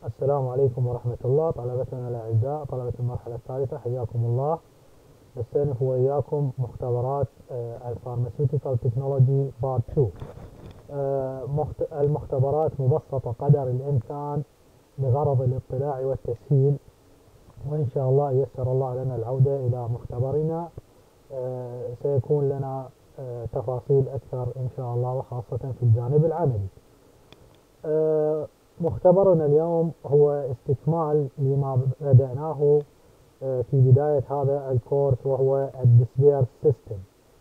السلام عليكم ورحمة الله. طلبتنا الأعزاء طلبة المرحلة الثالثة، حياكم الله. نستأنف وإياكم مختبرات الفارماسيوتيكال تكنولوجي بارت 2. المختبرات مبسطة قدر الإمكان لغرض الاطلاع والتسهيل، وإن شاء الله يسر الله لنا العودة إلى مختبرنا. سيكون لنا تفاصيل أكثر إن شاء الله، وخاصة في الجانب العملي. مختبرنا اليوم هو استكمال لما بدأناه في بداية هذا الكورس، وهو الديسبيرس سيستم.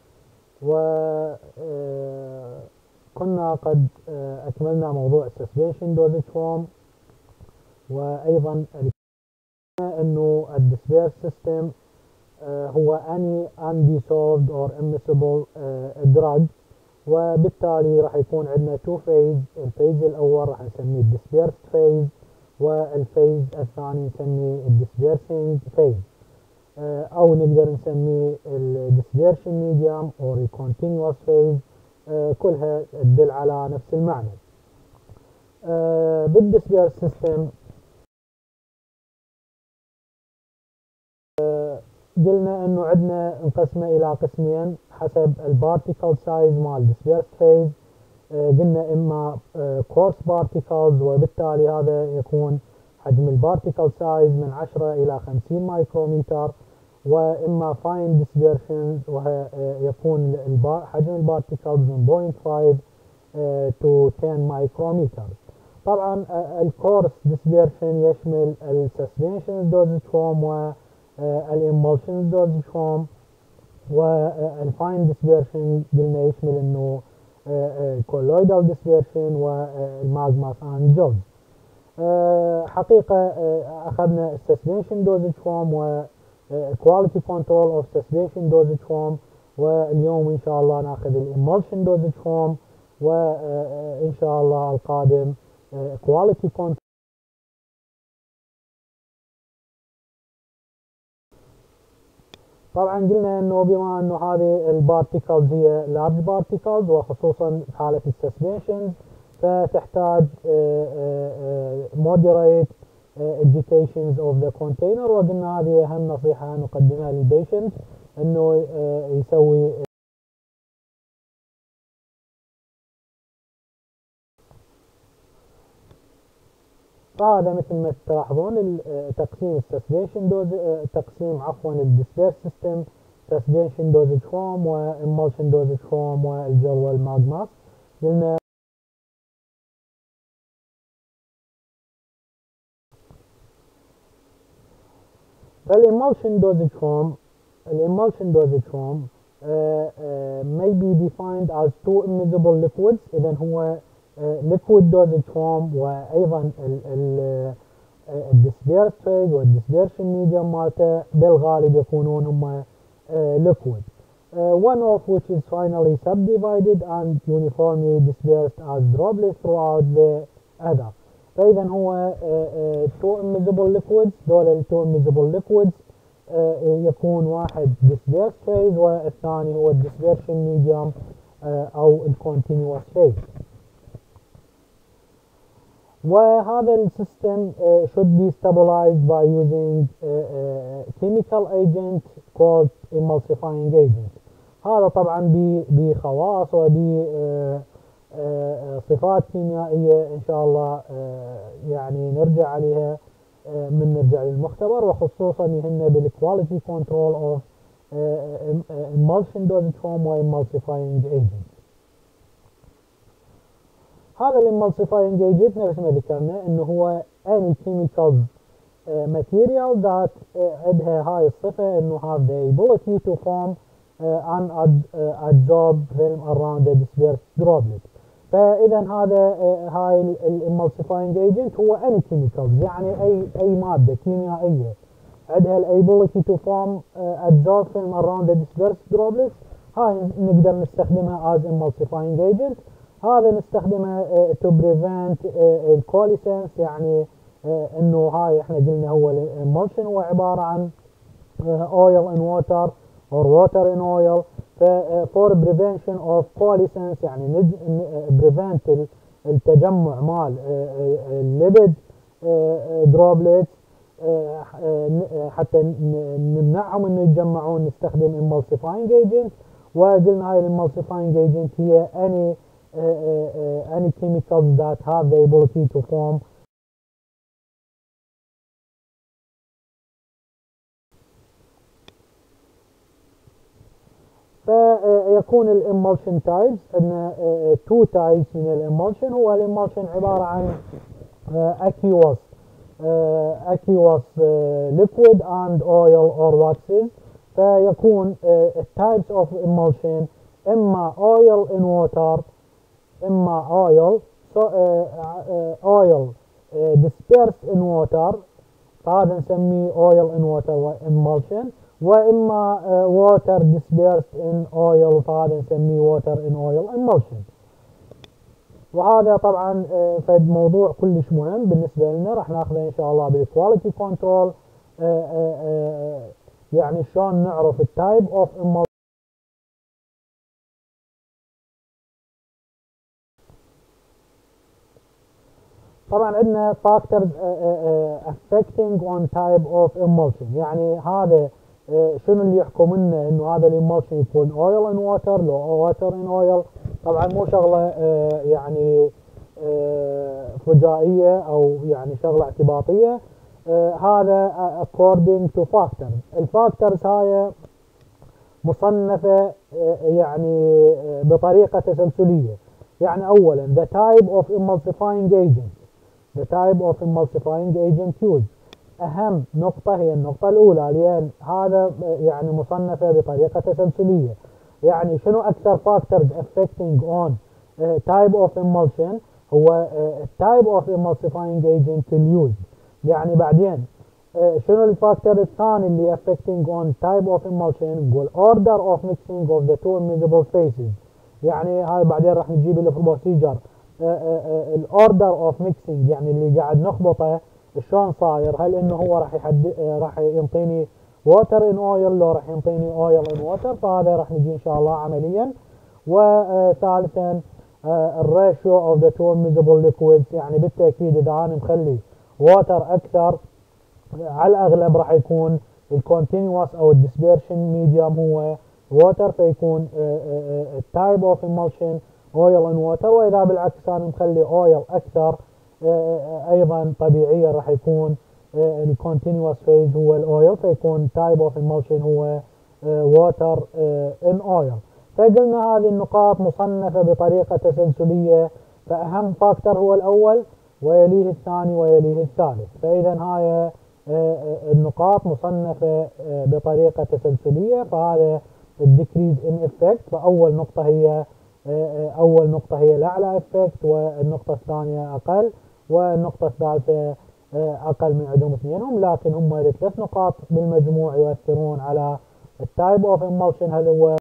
وكنا قد أكملنا موضوع السسبنشن دوزج فورم، وأيضا أنه الديسبيرس سيستم هو any undissolved or immiscible drug، وبالتالي راح يكون عندنا تو فيز. الفيز الاول راح نسميه الديسبيرس فيز، والفيز الثاني نسميه الديسبيرسينج فيز، او نقدر نسميه الديسبيرشن ميديوم او الكونتينوس فيز. كلها تدل على نفس المعنى. بالديسبيرس سيستم قلنا انه عندنا انقسمه الى قسمين حسب البارتيكل سايز مال الديسبيرس فيز. قلنا اما كورس بارتيكلز، وبالتالي هذا يكون حجم البارتيكل سايز من 10 الى 50 مايكرومتر، واما فاين ديسبيرشن ويكون حجم البارتيكلز من 0.5 to 10 مايكرومتر. طبعا الكورس ديسبيرشن يشمل السسبنشن دوزج فورم والإمولشن دوزج فورم، والفاين ديسبيرشن قلنا يشمل انه كولويدال ديسبيرشن والماغماس اند جوز. حقيقة اخذنا السسبنشن دوزج فورم وكواليتي كنترول اوف سسبنشن دوزج فورم، واليوم ان شاء الله ناخذ الإمولشن دوزج فورم، وان شاء الله القادم كواليتي كنترول. طبعا قلنا انه بما انه هذه البارتيكلز هي لارج بارتيكلز، وخصوصا في حالة السسبنشن فتحتاج moderate agitations of the container، وقلنا هذه اهم نصيحة نقدمها للبيشنت، انه يسوي فهذا مثل ما تلاحظون تقسيم السسبنشن دوز، تقسيم عفوا الديسبيرس سيستم سسبنشن دوزج فورم وإمولشن دوزج فورم والجل والماغماس. قلنا فالإمولشن دوزج فورم may be defined as two immiscible liquids. إذا هو liquid dosage form، وايضا الديسبيرس فيز والديسبيرشن ميديوم مالته بالغالب يكونون هم liquid، one of which is finally subdivided and uniformly dispersed as droplets throughout the other. فاذا هو two immiscible liquids. دول ال two immiscible liquids يكون واحد dispersed phase والثاني هو الديسبيرشن ميديوم او الكونتينوس فيز. وهذا السيستم should be stabilized by using chemical agent called emulsifying agent. هذا طبعا بخواص وبصفات كيميائية ان شاء الله يعني نرجع عليها من نرجع للمختبر، وخصوصا يهمنا بالكواليتي كنترول اوف emulsion dosage form وemulsifying agent. هذا الامالسيفاينج ايجنت نفس ما ذكرنا انه هو any chemical material that عندها هاي الصفة انه have the ability to form and adsorb film around the dispersed droplet. فاذا هذا هاي الامالسيفاينج ايجنت هو any chemical، يعني اي مادة كيميائية عندها the ability to form adsorb film around the dispersed droplet، هاي نقدر نستخدمها as emulsifying agent. هذا نستخدمه to prevent الكوليسنس، يعني انه هاي احنا قلنا هو الامولشن هو عبارة عن oil in water or water in oil. for prevention of coalescence يعني prevent التجمع مال الليبيد دروبليتس حتى نمنعهم انه يتجمعون نستخدم emulsifying agent. وقلنا هاي emulsifying agent هي any chemicals that have the ability to form فيكون الامولشن تايبس ان تو تايبس من الامولشن. هو الامولشن عباره عن aqueous liquid and oil or waxes. فيكون types of emulsion اما oil in water اما oil dispersed in water، فهذا نسميه oil in water emulsion. واما water dispersed in oil فهذا نسميه water in oil emulsion. وهذا طبعا فد موضوع كلش مهم بالنسبه لنا، راح ناخذه ان شاء الله بالكواليتي كنترول، يعني شلون نعرف التايب اوف emulsion. طبعا عندنا factors affecting on type of emulsion، يعني هذا شنو اللي يحكم لنا انه هذا الامولشن يكون oil in water لو water in oil. طبعا مو شغله يعني فجائيه او يعني شغله اعتباطيه، هذا according to factors. الفاكتورز هاي مصنفه يعني بطريقه تسلسليه. يعني اولا the type of emulsifying agent the type of emulsifying agent used. أهم نقطة هي النقطة الأولى، لأن هذا يعني مصنفة بطريقة تسلسلية. يعني شنو أكثر factors affecting on type of emulsion؟ هو type of emulsifying agent used. يعني بعدين شنو الفاكتور الثاني اللي affecting on type of emulsion؟ نقول order of mixing of the two immiscible phases. يعني هاي بعدين راح نجيب اللي في البروسيجر الاوردر اوف ميكسينج، يعني اللي قاعد نخبطه شلون صاير، هل انه هو راح ينطيني ووتر ان اويل لو راح ينطيني اويل ان ووتر، فهذا راح نجي ان شاء الله عمليا. وثالثا الريشيو اوف ذا تو ميزبل ليكويدز، يعني بالتاكيد اذا انا مخلي ووتر اكثر على الاغلب راح يكون الكونتينوس او الديسبيرشن ميديوم هو ووتر، فيكون التايب اوف emulsion اويل ان ووتر. واذا بالعكس انا مخلي اويل اكثر ايضا طبيعيا راح يكون الكونتينوس فيز هو الاويل، فيكون تايب اوف emulsion هو ووتر ان اويل. فقلنا هذه النقاط مصنفه بطريقه تسلسليه، فاهم فاكتور هو الاول ويليه الثاني ويليه الثالث. فاذا هاي النقاط مصنفه بطريقه تسلسليه، فهذا الديكريز ان افكت. فاول نقطه هي الاعلى افكت، والنقطه الثانيه اقل، والنقطه الثالثه اقل من عندهم اثنينهم، لكن هم الثلاث نقاط بالمجموع يؤثرون على التايب اوف emulsion. هل هو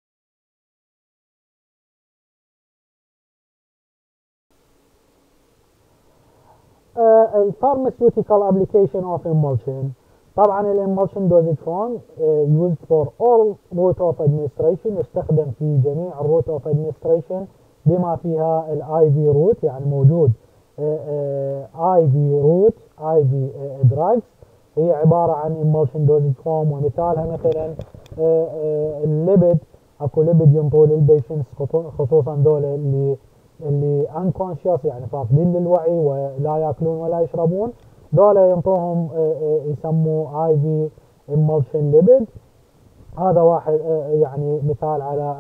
الفارماسيوتيكال ابليكيشن اوف emulsion. طبعا الامولشن دوزج فورم used for all route of administration، يستخدم في جميع الروت اوف administration بما فيها الاي في روت، يعني موجود اي في روت اي في دراجز هي عباره عن emulsion dosage form. ومثالها مثلا الليبيد، اكو ليبيد ينطوا للبيشنتس خصوصا دول اللي unconscious يعني فاقدين للوعي ولا ياكلون ولا يشربون، دول ينطوهم يسموه اي في emulsion lipid. هذا واحد يعني مثال على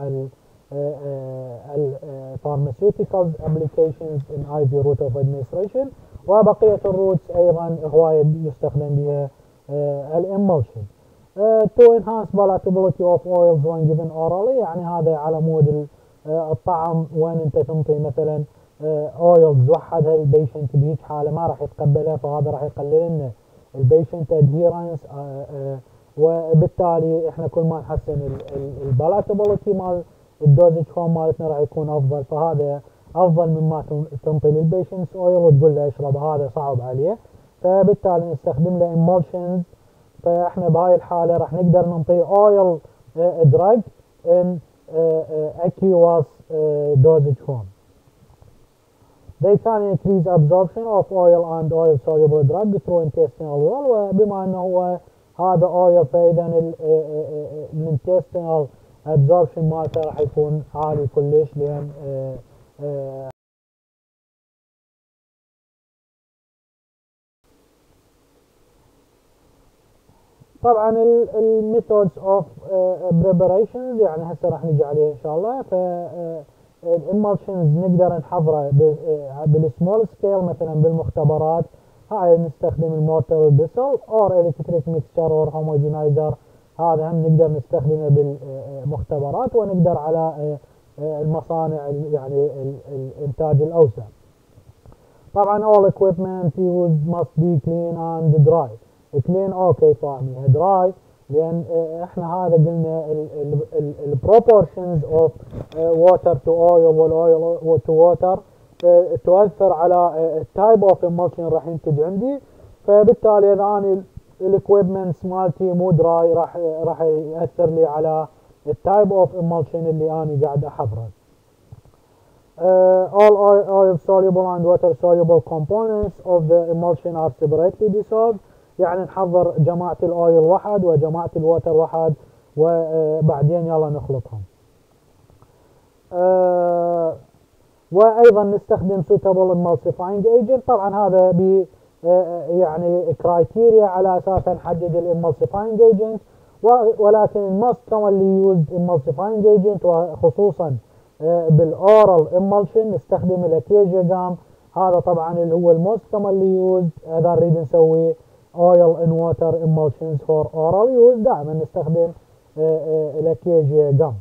ال pharmaceuticals applications in IV route of administration. وبقية الروتس ايضا هواية يستخدم بها الامولشن. to enhance palatability of oils when given orally، يعني هذا على مود الطعم، وين انت تنطي مثلا اويلز وحدها البيشنت بهيج حاله ما راح يتقبلها، فهذا راح يقلل لنا البيشنت ادهيرنس، وبالتالي احنا كل ما نحسن البالاتابيلتي مال الدوزج فورم مالتنا راح يكون افضل. فهذا افضل مما تنطي للبيشنت اويل وتقول له اشرب، هذا صعب عليه، فبالتالي نستخدم له emulsions. فاحنا بهاي الحاله راح نقدر ننطي اويل دراج ان aqueous dosage form. they can increase absorption of oil and oil soluble drug through intestinal wall. وبما انه هو هذا oil فاذا الintestinal absorption مالته راح يكون عالي كلش لان طبعا الميثودز اوف بريباريشنز يعني هسه راح نجي عليها ان شاء الله. ف الامالشنز نقدر نحضره بالسمول سكيل مثلا بالمختبرات. هاي نستخدم المورتر والبسل اور الكتريك ميكستشر اور هوموجينايزر، هذا هم نقدر نستخدمه بالمختبرات ونقدر على المصانع يعني الانتاج الاوسع. طبعا all equipment used must be clean and dry. clean اوكي فاهمينها، dry لان احنا هذا قلنا ال proportions of water to oil والاويل to water تؤثر على التايب اوف emulsion راح ينتج عندي. فبالتالي اذا انا الاكويبمنتس مالتي مو دراي راح ياثر لي على التايب اوف emulsion اللي انا قاعد احضره. All oil soluble and water soluble components of the emulsion are separately dissolved. يعني نحضر جماعة الاويل واحد وجماعة الووتر واحد وبعدين يلا نخلطهم. وايضا نستخدم suitable emulsifying agent. طبعا هذا ب يعني كرايتيريا على اساسها نحدد الامالسيفاينج ايجنت، ولكن الموست commonly used emulsifying agent وخصوصا بالاورال emulsion نستخدم الاكيجيا جام. هذا طبعا اللي هو الموست commonly used اذا نريد نسوي oil and water emulsions for oral use دائما نستخدم الاكيجيا جام.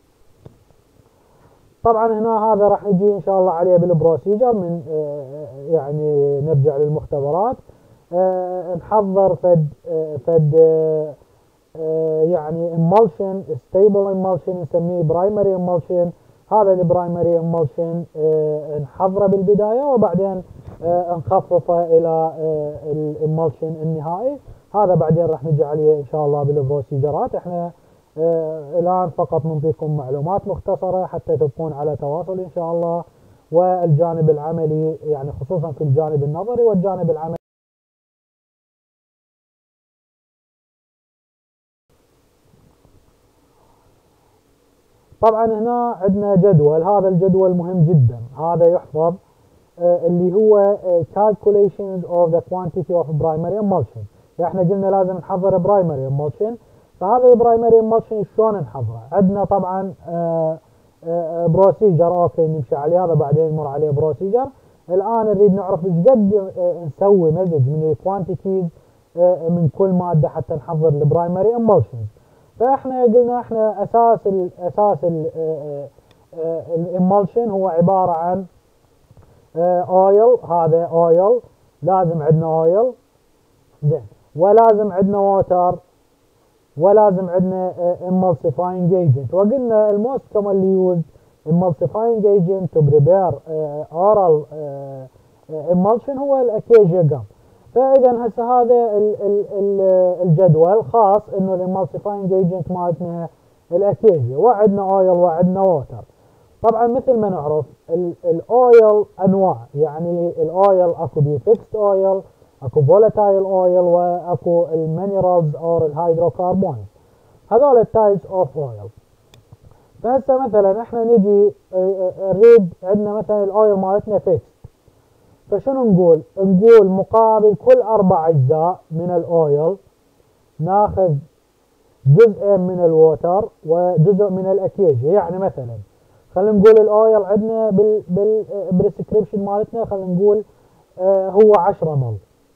طبعا هنا هذا راح نجي ان شاء الله عليه بالبروسيجر من يعني نرجع للمختبرات. نحضر فد يعني emulsion stable emulsion نسميه primary emulsion. هذا البرايمري emulsion نحضره بالبداية وبعدين نخففه الى الemulsion النهائي. هذا بعدين راح نجي عليه ان شاء الله بالبروسيجرات. احنا الان فقط نعطيكم معلومات مختصرة حتى تكون على تواصل ان شاء الله. والجانب العملي يعني خصوصا في الجانب النظري والجانب العملي. طبعا هنا عندنا جدول، هذا الجدول مهم جدا، هذا يحفظ اللي هو calculations of the quantity of primary emulsion. يعني احنا قلنا لازم نحضر primary emulsion، فهذا البرايمري emulsion شلون نحضره؟ عندنا طبعا بروسيجر اوكي نمشي عليه، هذا بعدين نمر عليه بروسيجر. الان نريد نعرف ايش قد نسوي مزج من الكوانتيتيز من كل ماده حتى نحضر البرايمري emulsion. فاحنا قلنا احنا اساس الامالشن هو عباره عن اويل. هذا اويل لازم عندنا اويل زين، ولازم عندنا ووتر، ولازم عندنا emulsifying agent. وقلنا الموست commonly used emulsifying agent to prepare oral emulsion هو الاكيجيا جام. فاذا هسه هذا الجدول خاص انه الامالسيفاينج ايجنت مالتنا الاكيجيا، وعندنا اويل وعندنا ووتر. طبعا مثل ما نعرف الاويل انواع، يعني الاويل اكو بي فيكست اويل، اكو فولاتايل اويل، واكو المينرالز اور الهيدروكربونز. هذول التايبس اوف اويل. فهسه مثلا احنا نجي نريد عندنا مثلا الاويل مالتنا فيكست، فشنو نقول؟ نقول مقابل كل 4 أجزاء من الأويل ناخذ جزء من الووتر وجزء من الأكيجيا. يعني مثلا خلينا نقول الأويل عندنا بالبريسكريبشن مالتنا خلينا نقول هو 10 مل،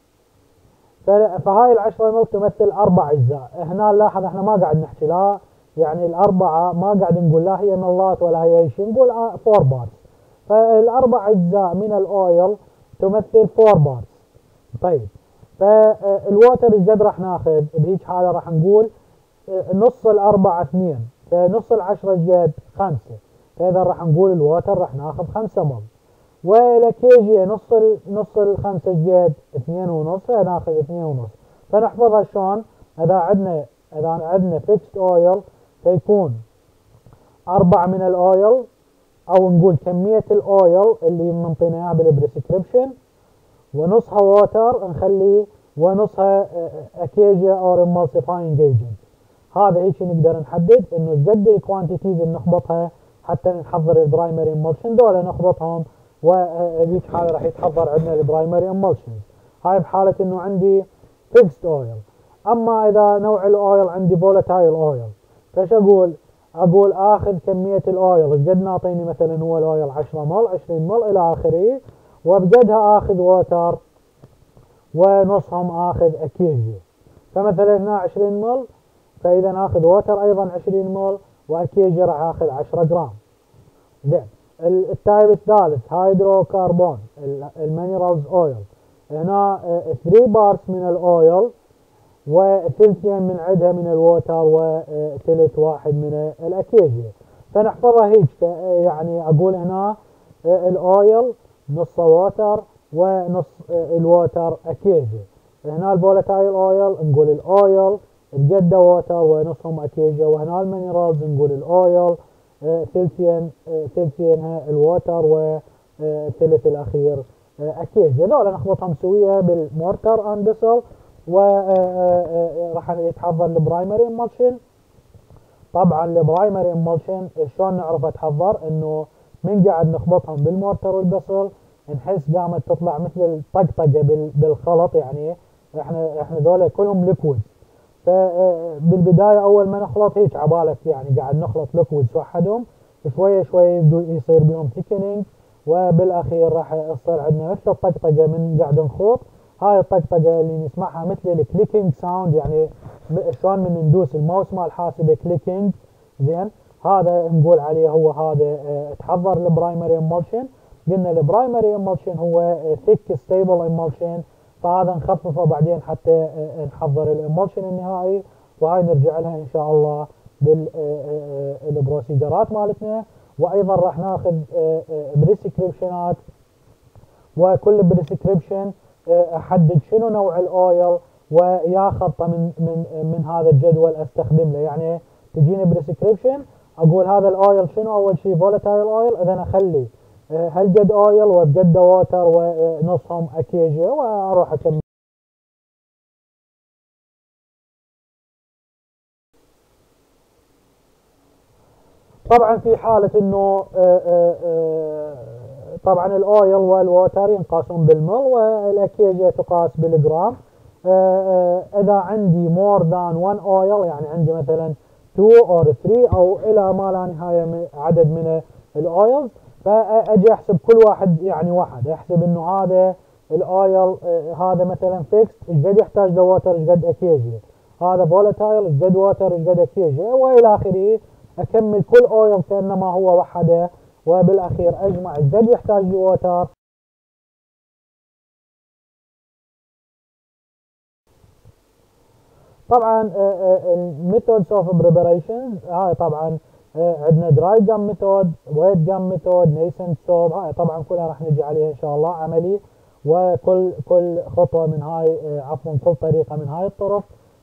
فهاي ال10 مل تمثل 4 أجزاء. هنا نلاحظ احنا ما قاعد نحكي لا يعني الأربعة ما قاعد نقول لا هي ملات ولا هي شيء، نقول 4 بارتس. فالأربع أجزاء من الأويل تمثل 4 بارتس. طيب فالووتر ايش قد راح ناخذ؟ بهيج حاله راح نقول نص الأربعة 2، فنص ال10 ايش قد؟ 5. فاذا راح نقول الووتر راح ناخذ 5 مل، والاكيجيا نص ال5 ايش قد؟ 2.5، فناخذ 2.5. فنحفظها شلون؟ اذا عندنا فيكست اويل فيكون 4 من الاويل او نقول كمية الاويل اللي منطينا اياها بالبريسكريبشن، ونصها ووتر نخلي، ونصها اكيجيا او emulsifying agent. هذا هيك نقدر نحدد انه قد الكوانتيتيز اللي نخبطها حتى نحضر البرايمري امولشن. دول نخبطهم وبهيك حاله راح يتحضر عندنا البرايمري امولشن. هاي بحاله انه عندي فيكست اويل. اما اذا نوع الاويل عندي فولاتايل اويل، فايش اقول؟ اقول اخذ كميه الاويل قد ناطيني مثلا هو الاويل 10 مل 20 مل الى اخره، وبقدها اخذ ووتر ونصهم اخذ اكيجيا. فمثلا هنا 20 مل، فاذا ناخذ ووتر ايضا 20 مول، واكيجي راح اخذ 10 جرام. زين. التايب الثالث هيدروكربون المينرالز اويل. هنا 3 بارتس من الاويل وثلثين من عندها من الووتر وثلث واحد من الاكيجي. فنحفظها هيك، يعني اقول هنا الاويل نص ووتر ونص الووتر اكيجي. هنا الفولاتايل اويل نقول الاويل بقد ووتر ونصهم اكيجي، وهنا المينرالز نقول الاويل ثلثينها الووتر وثلث الاخير اكيجي. هذول نخلطهم سويه بالمورتر اند بيسل، وراح يتحضر البرايمري امولشن. طبعا البرايمري امولشن شلون نعرف اتحضر؟ انه من قاعد نخبطهم بالمورتر والبصل نحس قامت تطلع مثل الطقطقه بالخلط، يعني احنا ذولا كلهم ليكويد. فبالبدايه اول ما نخلط هيك عبالك يعني قاعد نخلط ليكويدز وحدهم، شويه شويه يصير بهم ثيكنينج، وبالاخير راح يصير عندنا مثل الطقطقه من قاعد نخوض. هاي الطقطقه اللي نسمعها مثل الكليكينج ساوند، يعني شلون من ندوس الماوس مال الحاسبه كليكينج. زين، هذا نقول عليه هو هذا تحضر البرايمري امولشن. قلنا البرايمري امولشن هو ثيك ستيبل امولشن، فهذا نخففه بعدين حتى نحضر الامولشن النهائي، وهاي نرجع لها ان شاء الله بالبروسيجرات مالتنا. وايضا راح ناخذ بريسكريبشنات، وكل بريسكريبشن احدد شنو نوع الاويل ويا خطه من هذا الجدول استخدم له. يعني تجيني بريسكريبشن اقول هذا الاويل شنو؟ اول شيء فولاتايل اويل، اذا اخلي هالقد اويل وبقد ووتر ونصهم اكيجيا، واروح اكمل. طبعا في حالة انه طبعا الاويل والووتر ينقاسون بالمل، والاكيجيا تقاس بالجرام. اذا عندي more than one oil، يعني عندي مثلا 2 or 3 او الى ما لا نهاية عدد من الاويلز، فاجي احسب كل واحد يعني واحد، احسب انه هذا الاويل هذا مثلا فيكس ايش قد يحتاج له ووتر ايش قد اكيجيا، هذا فولاتايل ايش قد ووتر ايش قد اكيجيا، والى اخره. اكمل كل اويل كانما هو وحده، وبالاخير اجمع ايش قد يحتاج لي ووتر. طبعا الميثودز اوف بريباريشن هاي طبعا عندنا دراي جام ميثود، ويت جام ميثود، نيسنت سوب، هاي طبعا كلها راح نجي عليها ان شاء الله عملي. وكل خطوه من هاي عفوا كل طريقه من هاي الطرق.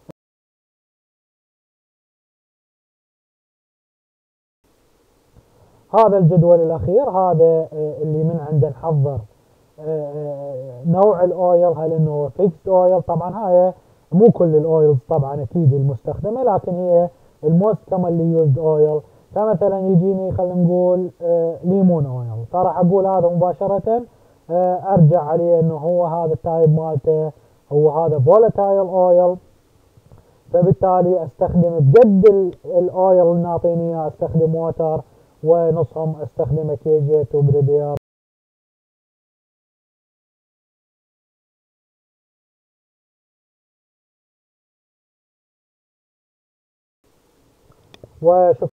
هذا الجدول الاخير هذا اللي من عنده نحضر نوع الاويل، هل انه فيكس اويل. طبعا هاي مو كل الاويلز طبعا اكيد المستخدمه، لكن هي الموست كومنلي يوزد اويل. فمثلا يجيني خلينا نقول ليمون اويل، فراح اقول هذا مباشره ارجع عليه انه هو هذا التايب مالته هو هذا فولاتايل اويل، فبالتالي استخدم بقد الاويل اللي ناطيني اياه استخدم ووتر، ونصهم استخدم كيجي تو بريبير. وشكرا.